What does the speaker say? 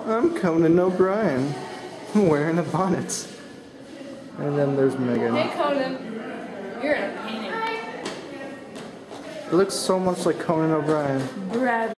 I'm Conan O'Brien, wearing a bonnet. And then there's Megan. Hey Conan, you're in a painting. It looks so much like Conan O'Brien. Brad.